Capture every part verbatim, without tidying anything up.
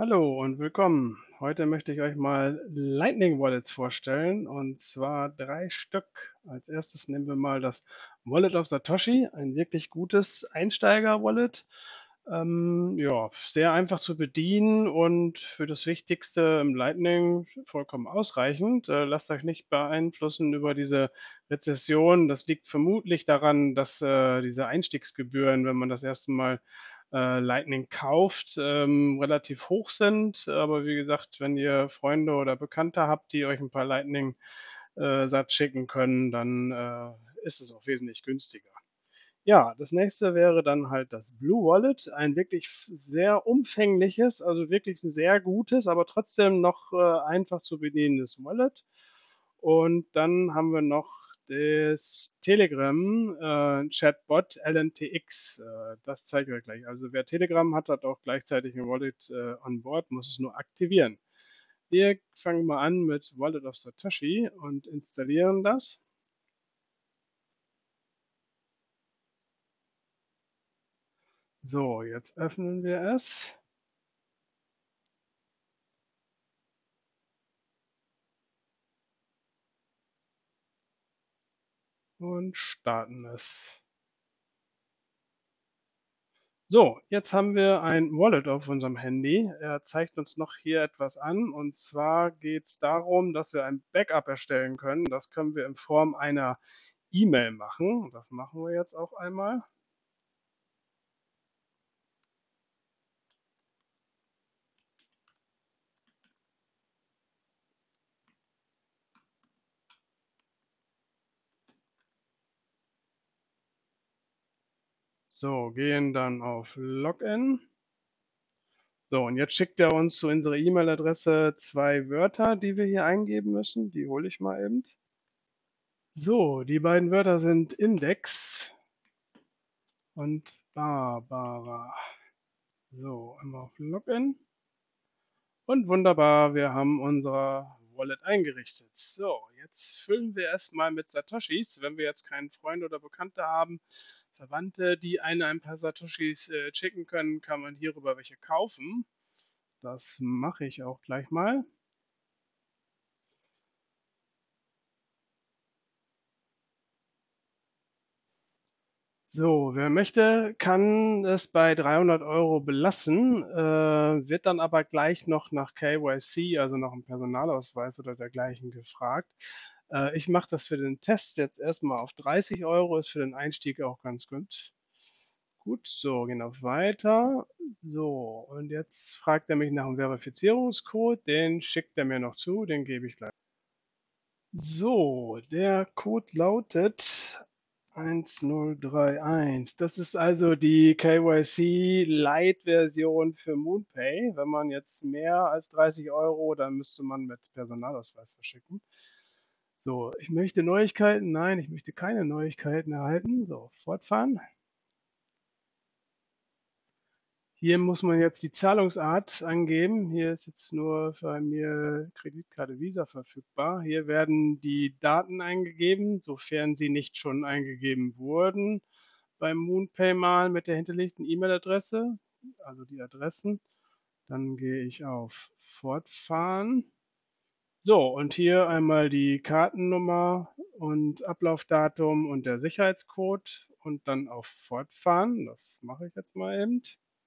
Hallo und willkommen. Heute möchte ich euch mal Lightning Wallets vorstellen und zwar drei Stück. Als erstes nehmen wir mal das Wallet of Satoshi, ein wirklich gutes Einsteiger-Wallet. Ähm, ja, sehr einfach zu bedienen und für das Wichtigste im Lightning vollkommen ausreichend. Äh, lasst euch nicht beeinflussen über diese Rezession. Das liegt vermutlich daran, dass äh, diese Einstiegsgebühren, wenn man das erste Mal äh, Lightning kauft, ähm, relativ hoch sind. Aber wie gesagt, wenn ihr Freunde oder Bekannte habt, die euch ein paar Lightning äh, Sats schicken können, dann äh, ist es auch wesentlich günstiger. Ja, das nächste wäre dann halt das Blue Wallet, ein wirklich f sehr umfängliches, also wirklich 'n sehr gutes, aber trotzdem noch, äh, einfach zu bedienendes Wallet. Und dann haben wir noch das Telegram, äh, Chatbot L N T X, äh, das zeige ich euch gleich. Also, wer Telegram hat, hat auch gleichzeitig 'n Wallet, äh, an Bord, muss es nur aktivieren. Wir fangen mal an mit Wallet of Satoshi und installieren das. So, jetzt öffnen wir es. Und starten es. So, jetzt haben wir ein Wallet auf unserem Handy. Er zeigt uns noch hier etwas an, und zwar geht es darum, dass wir ein Backup erstellen können. Das können wir in Form einer E-Mail machen. Das machen wir jetzt auch einmal. So, gehen dann auf Login. So, und jetzt schickt er uns zu unserer E-Mail-Adresse zwei Wörter, die wir hier eingeben müssen. Die hole ich mal eben. So, die beiden Wörter sind Index und Barbara. So, einmal auf Login. Und wunderbar, wir haben unser Wallet eingerichtet. So, jetzt füllen wir erstmal mit Satoshis. Wenn wir jetzt keinen Freund oder Bekannte haben, Verwandte, die einen ein paar Satoshis äh, schicken können, kann man hierüber welche kaufen. Das mache ich auch gleich mal. So, wer möchte, kann es bei dreihundert Euro belassen, äh, wird dann aber gleich noch nach K Y C, also nach dem Personalausweis oder dergleichen gefragt. Äh, ich mache das für den Test jetzt erstmal auf dreißig Euro, ist für den Einstieg auch ganz gut. Gut, so, gehen auf Weiter. So, und jetzt fragt er mich nach dem Verifizierungscode, den schickt er mir noch zu, den gebe ich gleich. So, der Code lautet eins null drei eins. Das ist also die K Y C Lite-Version für MoonPay. Wenn man jetzt mehr als dreißig Euro, dann müsste man mit Personalausweis verschicken. So, ich möchte Neuigkeiten. Nein, ich möchte keine Neuigkeiten erhalten. So, fortfahren. Hier muss man jetzt die Zahlungsart angeben. Hier ist jetzt nur bei mir Kreditkarte Visa verfügbar. Hier werden die Daten eingegeben, sofern sie nicht schon eingegeben wurden beim MoonPay mal mit der hinterlegten E-Mail-Adresse, also die Adressen. Dann gehe ich auf Fortfahren. So, und hier einmal die Kartennummer und Ablaufdatum und der Sicherheitscode und dann auf Fortfahren. Das mache ich jetzt mal eben.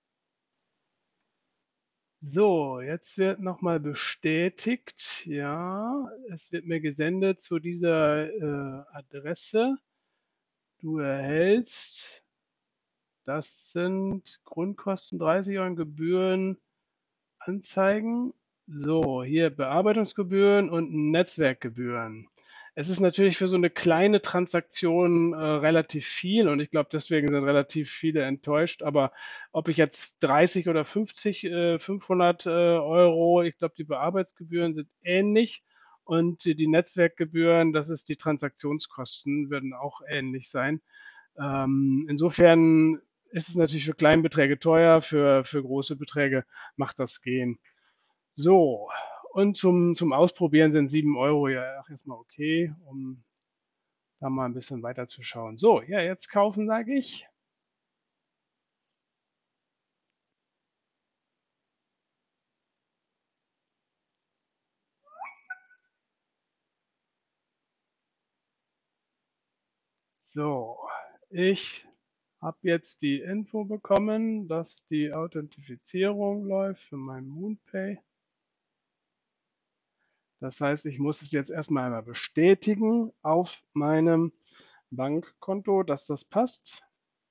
So, jetzt wird noch mal bestätigt. Ja, es wird mir gesendet zu dieser, äh, Adresse. Du erhältst das sind Grundkosten dreißig Euro und Gebühren anzeigen. So, hier Bearbeitungsgebühren und Netzwerkgebühren. Es ist natürlich für so eine kleine Transaktion, äh, relativ viel, und ich glaube, deswegen sind relativ viele enttäuscht. Aber ob ich jetzt dreißig oder fünfzig, äh, fünfhundert, äh, Euro, ich glaube, die Bearbeitungsgebühren sind ähnlich, und die Netzwerkgebühren, das ist die Transaktionskosten, würden auch ähnlich sein. Ähm, insofern ist es natürlich für Kleinbeträge teuer, für für große Beträge macht das gehen. So, und zum zum Ausprobieren sind sieben Euro ja auch erst okay, um da mal ein bisschen weiterzuschauen. So, ja, jetzt kaufen, sage ich. So, ich habe jetzt die Info bekommen, dass die Authentifizierung läuft für mein MoonPay. Das heißt, ich muss es jetzt erstmal einmal bestätigen auf meinem Bankkonto, dass das passt.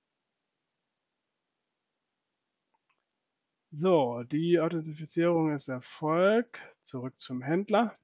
So, die Authentifizierung ist erfolgt. Zurück zum Händler.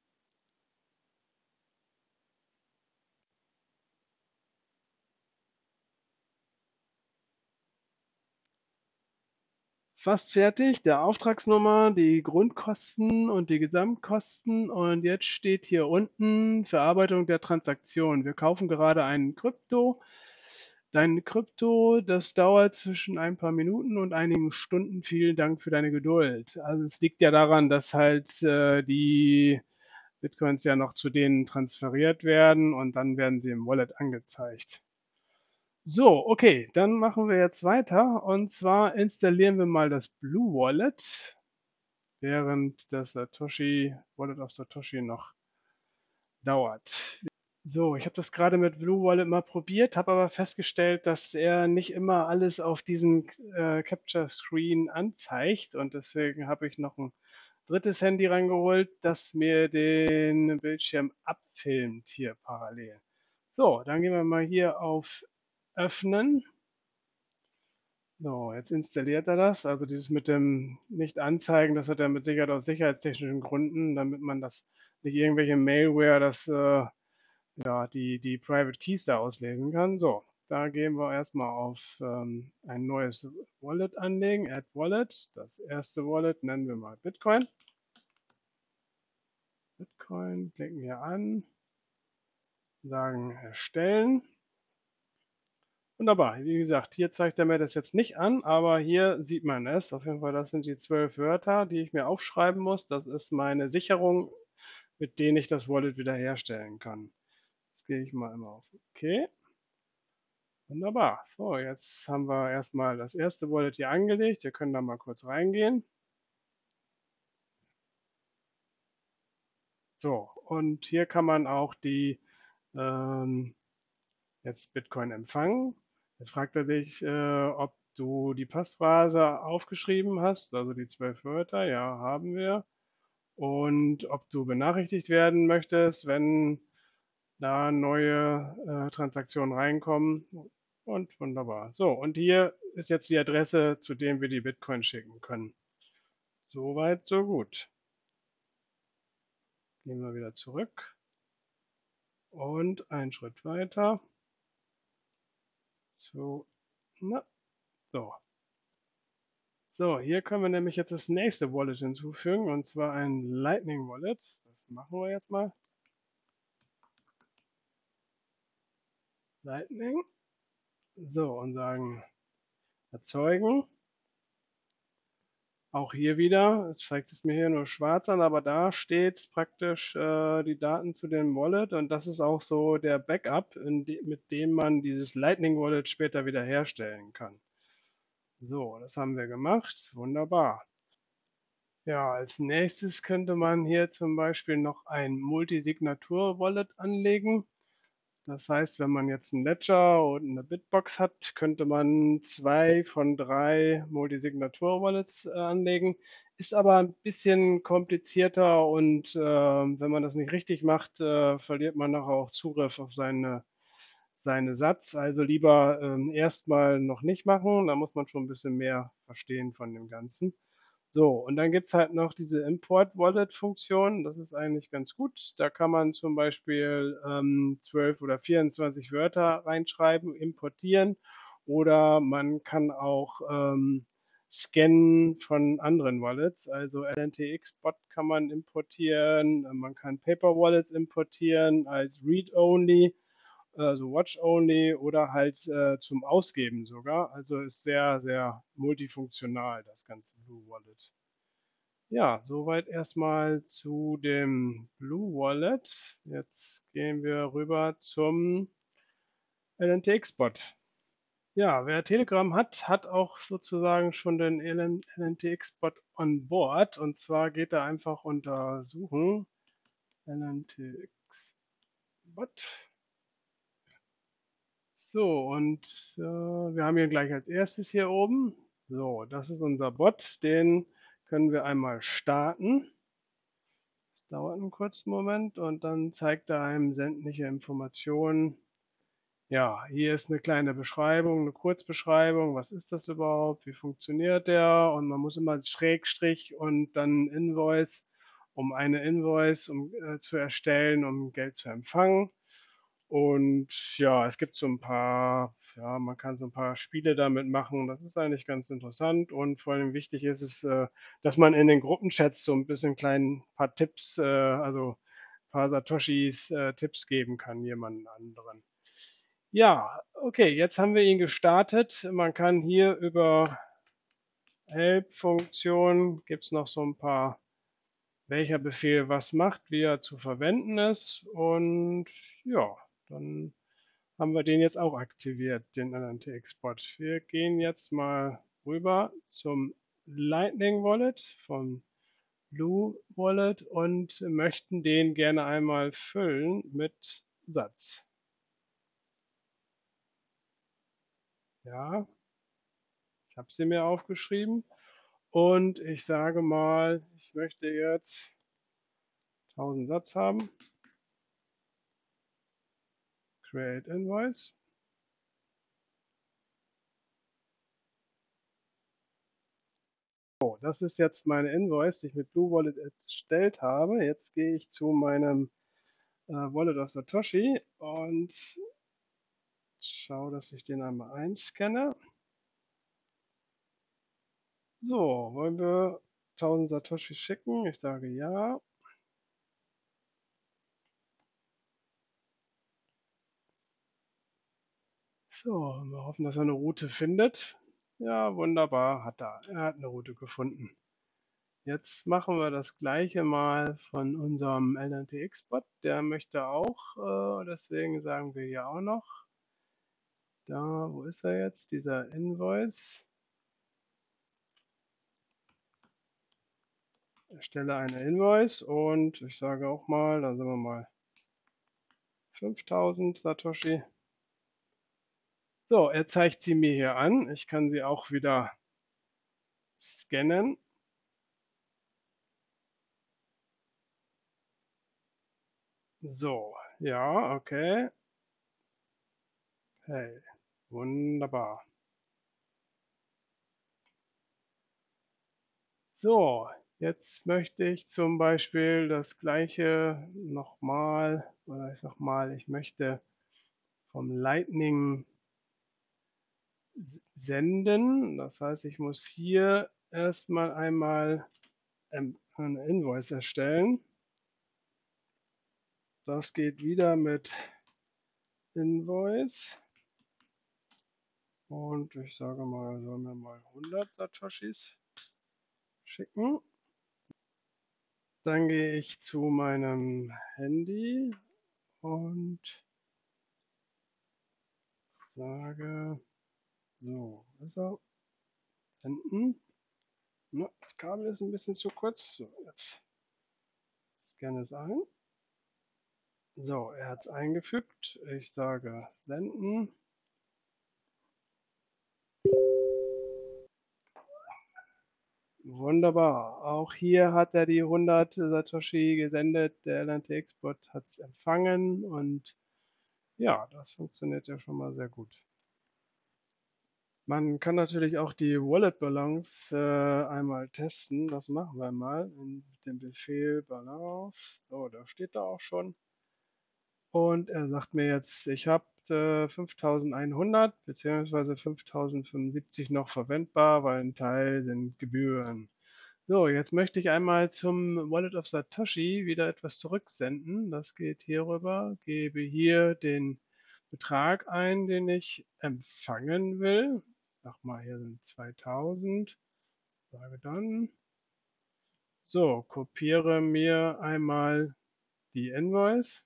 Fast fertig. Der Auftragsnummer, die Grundkosten und die Gesamtkosten. Und jetzt steht hier unten Verarbeitung der Transaktion. Wir kaufen gerade einen Krypto. Dein Krypto, das dauert zwischen ein paar Minuten und einigen Stunden. Vielen Dank für deine Geduld. Also es liegt ja daran, dass halt äh, die Bitcoins ja noch zu denen transferiert werden und dann werden sie im Wallet angezeigt. So, okay, dann machen wir jetzt weiter und zwar installieren wir mal das Blue Wallet, während das Satoshi Wallet of Satoshi noch dauert. So, ich habe das gerade mit Blue Wallet mal probiert, habe aber festgestellt, dass er nicht immer alles auf diesem äh, Capture Screen anzeigt und deswegen habe ich noch ein drittes Handy rangeholt, das mir den Bildschirm abfilmt hier parallel. So, dann gehen wir mal hier auf Öffnen. So, jetzt installiert er das. Also dieses mit dem Nicht-Anzeigen, das hat er mit Sicherheit aus sicherheitstechnischen Gründen, damit man das nicht irgendwelche Malware, das äh, ja die, die Private Keys da auslesen kann. So, da gehen wir erstmal auf ähm, ein neues Wallet anlegen, Add Wallet. Das erste Wallet nennen wir mal Bitcoin. Bitcoin, klicken hier an, sagen erstellen. Wunderbar. Wie gesagt, hier zeigt er mir das jetzt nicht an, aber hier sieht man es. Auf jeden Fall, das sind die zwölf Wörter, die ich mir aufschreiben muss. Das ist meine Sicherung, mit denen ich das Wallet wiederherstellen kann. Jetzt gehe ich mal immer auf OK. Wunderbar. So, jetzt haben wir erstmal das erste Wallet hier angelegt. Wir können da mal kurz reingehen. So, und hier kann man auch die ähm, jetzt Bitcoin empfangen. Jetzt fragt er dich, äh, ob du die Passphrase aufgeschrieben hast, also die zwölf Wörter. Ja, haben wir. Und ob du benachrichtigt werden möchtest, wenn da neue äh, Transaktionen reinkommen. Und wunderbar. So, und hier ist jetzt die Adresse, zu dem wir die Bitcoin schicken können. Soweit, so gut. Gehen wir wieder zurück. Und einen Schritt weiter. So, na, so. So, hier können wir nämlich jetzt das nächste Wallet hinzufügen, und zwar ein Lightning Wallet. Das machen wir jetzt mal. Lightning. So, und sagen erzeugen. Auch hier wieder, es zeigt es mir hier nur schwarz an, aber da steht praktisch äh, die Daten zu dem Wallet, und das ist auch so der Backup, de mit dem man dieses Lightning Wallet später wieder herstellen kann. So, das haben wir gemacht. Wunderbar. Ja, als nächstes könnte man hier zum Beispiel noch ein Multisignatur-Wallet anlegen. Das heißt, wenn man jetzt 'n Ledger und eine Bitbox hat, könnte man zwei von drei Multisignatur-Wallets äh, anlegen. Ist aber ein bisschen komplizierter und ähm, wenn man das nicht richtig macht, äh, verliert man nachher auch Zugriff auf seine, seine Satz. Also lieber ähm, erstmal noch nicht machen. Da muss man schon ein bisschen mehr verstehen von dem Ganzen. So, und dann gibt es halt noch diese Import-Wallet-Funktion. Das ist eigentlich ganz gut. Da kann man zum Beispiel ähm, zwölf oder vierundzwanzig Wörter reinschreiben, importieren. Oder man kann auch ähm, scannen von anderen Wallets. Also L N T X-Bot kann man importieren. Man kann Paper Wallets importieren als Read-Only, also Watch-Only oder halt äh, zum Ausgeben sogar. Also ist sehr, sehr multifunktional, das ganze Blue Wallet. Ja, soweit erstmal zu dem Blue Wallet. Jetzt gehen wir rüber zum L N T X-Bot. Ja, wer Telegram hat, hat auch sozusagen schon den L N T X-Bot on board. Und zwar geht er einfach unter Suchen, L N T X-Bot. So, und äh, wir haben hier gleich als erstes hier oben. So, das ist unser Bot. Den können wir einmal starten. Das dauert einen kurzen Moment und dann zeigt er einem sämtliche Informationen. Ja, hier ist eine kleine Beschreibung, eine Kurzbeschreibung. Was ist das überhaupt? Wie funktioniert der? Und man muss immer Schrägstrich und dann Invoice, um eine Invoice um, äh, zu erstellen, um Geld zu empfangen. Und ja, es gibt so ein paar, ja, man kann so ein paar Spiele damit machen. Das ist eigentlich ganz interessant. Und vor allem wichtig ist es, äh, dass man in den Gruppenchats so ein bisschen klein paar Tipps, äh, also ein paar Satoshis äh, Tipps geben kann, jemand anderen. Ja, okay, jetzt haben wir ihn gestartet. Man kann hier über Help-Funktion, gibt es noch so ein paar, welcher Befehl was macht, wie er zu verwenden ist. Und ja, dann haben wir den jetzt auch aktiviert, den L N T-Export. Wir gehen jetzt mal rüber zum Lightning Wallet von Blue Wallet und möchten den gerne einmal füllen mit Satz. Ja, ich habe sie mir aufgeschrieben und ich sage mal, ich möchte jetzt tausend Satz haben. Create Invoice. So, das ist jetzt meine Invoice, die ich mit Blue Wallet erstellt habe. Jetzt gehe ich zu meinem äh, Wallet of Satoshi und schaue, dass ich den einmal einscanne. So, wollen wir tausend Satoshi schicken? Ich sage ja. So, wir hoffen, dass er eine Route findet. Ja, wunderbar, hat er. Er hat eine Route gefunden. Jetzt machen wir das gleiche mal von unserem L N T X-Bot. Der möchte auch, äh, deswegen sagen wir hier auch noch. Da, wo ist er jetzt? Dieser Invoice. Erstelle eine Invoice und ich sage auch mal, da sind wir mal fünftausend Satoshi. So, er zeigt sie mir hier an. Ich kann sie auch wieder scannen. So, ja, okay. Hey, wunderbar. So, jetzt möchte ich zum Beispiel das gleiche nochmal, oder ich sag mal, ich möchte vom Lightning senden. Das heißt, ich muss hier erstmal einmal eine Invoice erstellen. Das geht wieder mit Invoice. Und ich sage mal, sollen wir mal hundert Satoshis schicken. Dann gehe ich zu meinem Handy und sage, so, ist er, senden. Na, das Kabel ist ein bisschen zu kurz. So, jetzt scanne es ein. So, er hat es eingefügt. Ich sage senden. Wunderbar. Auch hier hat er die hundert Satoshi gesendet. Der L N T-Export hat es empfangen und ja, das funktioniert ja schon mal sehr gut. Man kann natürlich auch die Wallet Balance äh, einmal testen. Das machen wir mal mit dem Befehl Balance. So, da steht er auch schon. Und er sagt mir jetzt, ich habe äh, fünftausendeinhundert bzw. fünftausendfünfundsiebzig noch verwendbar, weil ein Teil sind Gebühren. So, jetzt möchte ich einmal zum Wallet of Satoshi wieder etwas zurücksenden. Das geht hier rüber. Gebe hier den Betrag ein, den ich empfangen will. Sag mal, hier sind zweitausend. Sage dann. So, kopiere mir einmal die Invoice.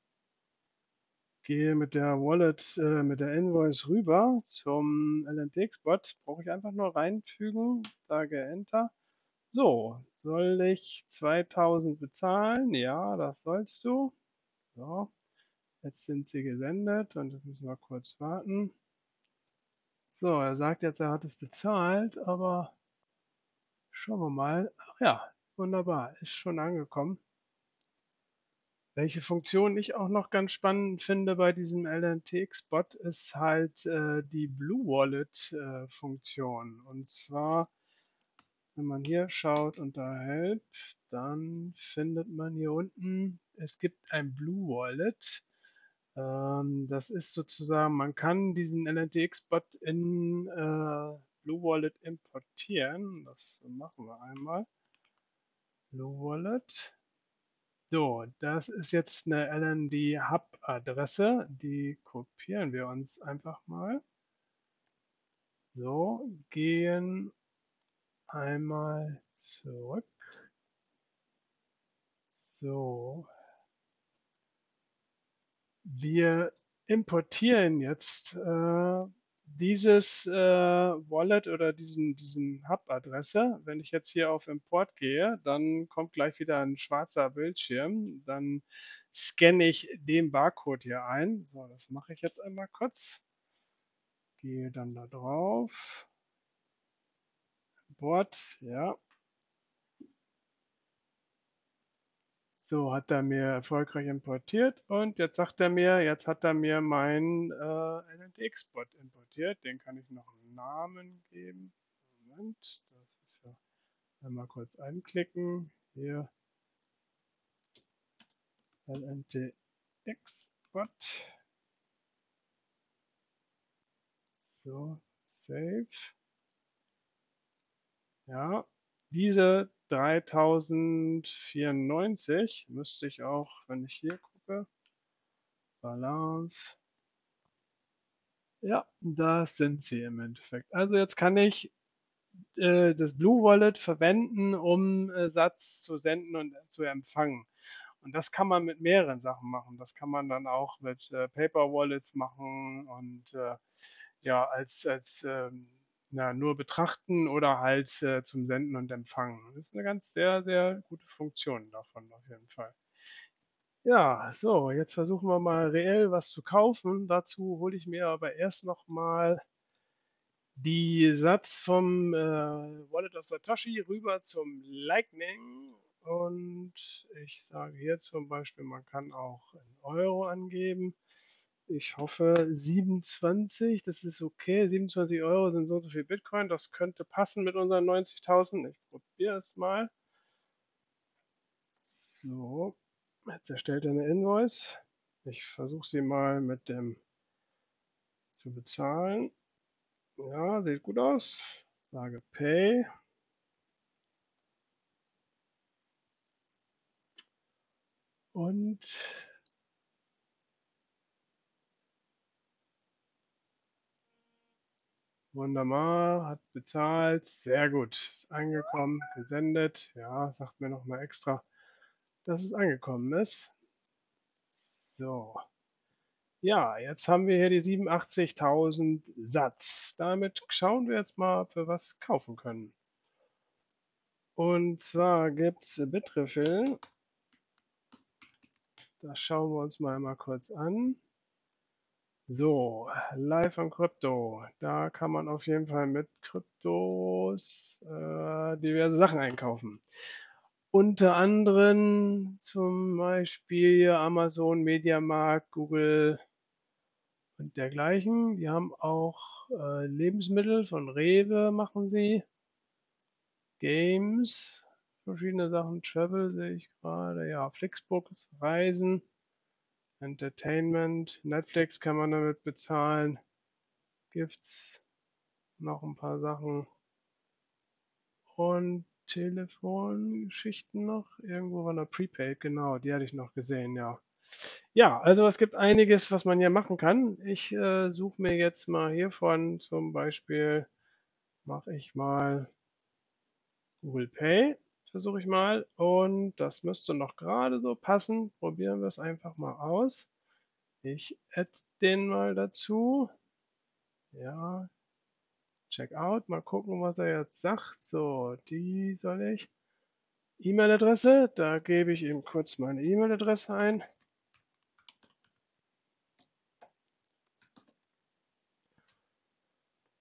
Gehe mit der Wallet, äh, mit der Invoice rüber zum L N T X-Bot. Brauche ich einfach nur reinfügen. Sage Enter. So, soll ich zweitausend bezahlen? Ja, das sollst du. So, Jetzt sind sie gesendet und jetzt müssen wir kurz warten. So, er sagt jetzt, er hat es bezahlt, aber schauen wir mal. Ach ja, wunderbar, ist schon angekommen. Welche Funktion ich auch noch ganz spannend finde bei diesem L N T X-Bot ist halt äh, die Blue Wallet äh, Funktion. Und zwar, wenn man hier schaut unter Help, dann findet man hier unten, es gibt ein Blue Wallet. Ähm, das ist sozusagen, man kann diesen L N T X-Bot in äh, Blue Wallet importieren. Das machen wir einmal. Blue Wallet. So, das ist jetzt eine L N D-Hub-Adresse. Die kopieren wir uns einfach mal. So, gehen einmal zurück. So, wir importieren jetzt äh, dieses äh, Wallet oder diesen, diesen Hub-Adresse. Wenn ich jetzt hier auf Import gehe, dann kommt gleich wieder ein schwarzer Bildschirm. Dann scanne ich den Barcode hier ein. So, das mache ich jetzt einmal kurz. Gehe dann da drauf. Import, ja. So, hat er mir erfolgreich importiert und jetzt sagt er mir, jetzt hat er mir meinen äh, L N T X-Bot importiert. Den kann ich noch einen Namen geben. Moment, das ist ja einmal kurz einklicken. Hier L N T X-Bot. So, Save. Ja, diese dreitausendvierundneunzig müsste ich auch, wenn ich hier gucke, Balance. Ja, das sind sie im Endeffekt. Also jetzt kann ich äh, das Blue Wallet verwenden, um äh, Satz zu senden und zu empfangen. Und das kann man mit mehreren Sachen machen. Das kann man dann auch mit äh, Paper Wallets machen und äh, ja, als, als ähm, na, nur betrachten oder halt äh, zum Senden und Empfangen. Das ist eine ganz sehr, sehr gute Funktion davon auf jeden Fall. Ja, so, jetzt versuchen wir mal reell was zu kaufen. Dazu hole ich mir aber erst noch mal die Satz vom äh, Wallet of Satoshi rüber zum Lightning. Und ich sage hier zum Beispiel, man kann auch in Euro angeben. Ich hoffe siebenundzwanzig, das ist okay. siebenundzwanzig Euro sind so und so viel Bitcoin. Das könnte passen mit unseren neunzigtausend. Ich probiere es mal. So, jetzt erstellt er eine Invoice. Ich versuche sie mal mit dem zu bezahlen. Ja, sieht gut aus. Sage Pay. Und wunderbar, hat bezahlt. Sehr gut. Ist angekommen, gesendet. Ja, sagt mir nochmal extra, dass es angekommen ist. So. Ja, jetzt haben wir hier die siebenundachtzigtausend Satz. Damit schauen wir jetzt mal, ob wir was kaufen können. Und zwar gibt es Bitrefill. Das schauen wir uns mal einmal kurz an. So, Live on Crypto. Da kann man auf jeden Fall mit Kryptos äh, diverse Sachen einkaufen. Unter anderem zum Beispiel Amazon, Mediamarkt, Google und dergleichen. Die haben auch äh, Lebensmittel von Rewe machen sie. Games, verschiedene Sachen. Travel sehe ich gerade. Ja, Flixbus, Reisen, Entertainment, Netflix kann man damit bezahlen. Gibt's noch ein paar Sachen. Und Telefongeschichten noch. Irgendwo war eine Prepaid, genau, die hatte ich noch gesehen, ja. Ja, also es gibt einiges, was man hier machen kann. Ich äh, suche mir jetzt mal hiervon zum Beispiel, mache ich mal Google Pay, versuche ich mal. Und das müsste noch gerade so passen. Probieren wir es einfach mal aus. Ich add den mal dazu. Ja, Checkout. Mal gucken, was er jetzt sagt. So, die soll ich. E-Mail-Adresse. Da gebe ich ihm kurz meine E-Mail-Adresse ein.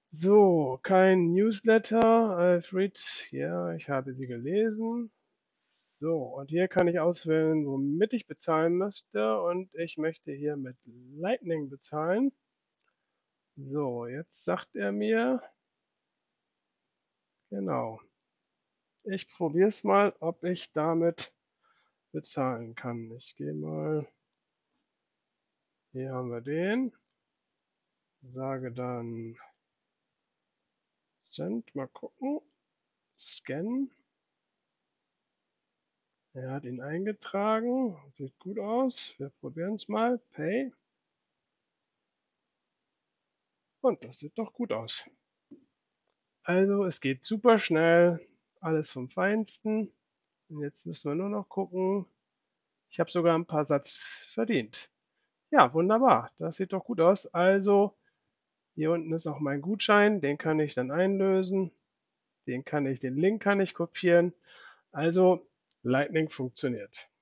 So, kein Newsletter. Alfred, ja, ich habe sie gelesen. So, und hier kann ich auswählen, womit ich bezahlen möchte. Und ich möchte hier mit Lightning bezahlen. So, jetzt sagt er mir, genau, ich probiere es mal, ob ich damit bezahlen kann. Ich gehe mal, hier haben wir den, sage dann Send, mal gucken, Scan. Er hat ihn eingetragen, sieht gut aus. Wir probieren es mal, Pay. Und das sieht doch gut aus. Also, es geht super schnell, alles vom Feinsten. Und jetzt müssen wir nur noch gucken. Ich habe sogar ein paar Satz verdient. Ja, wunderbar. Das sieht doch gut aus. Also, hier unten ist auch mein Gutschein, den kann ich dann einlösen. Den kann ich den Link kann ich kopieren. Also, Lightning funktioniert.